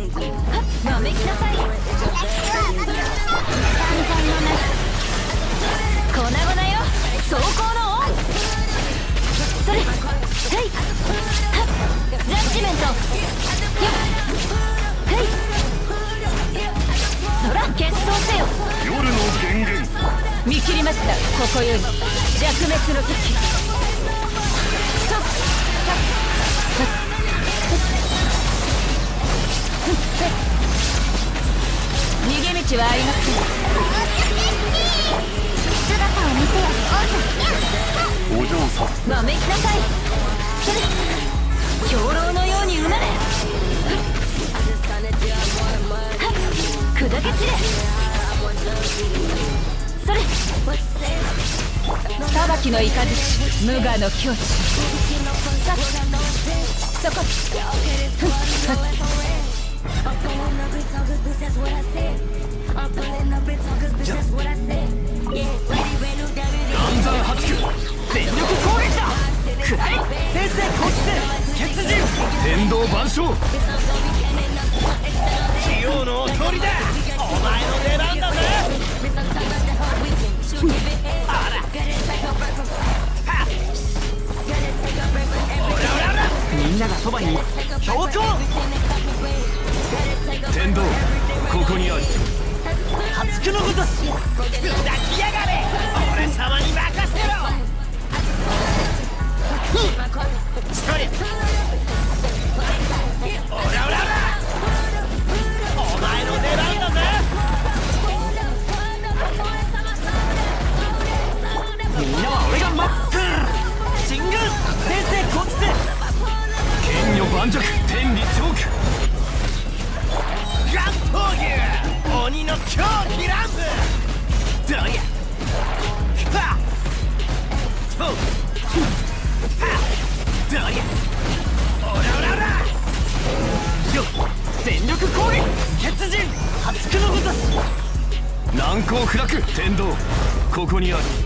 まめきなさい。散々のな粉々よ。走行のオン。それ、はいジャッジメントよっ、はいそら決闘せよ。 夜の源源見切りました。ここより弱滅の時。逃げ道はありません。姿を見せよお嬢さん。 まめきなさい。それ兵糧のようにうなれ。砕け散れ。それ裁きの雷無我の境地。そこ暗算発球全力攻撃だ。くらい先制攻撃血人天道万象器用の通りだ。お前の出番だぜ。あらみんながそばに標高天道ここにある。初九のごとし砕きやがれ。俺様に任せろ。それおらおらおらお前の出番だぜ。みんなは俺が待ってる。進軍先制こっちせ。剣女盤石天理チョークガン闘牛鬼の狂気乱舞どうやはっとはっどうやオラオラオラよ全力攻撃血人八九のごとし難攻不落天道ここにある。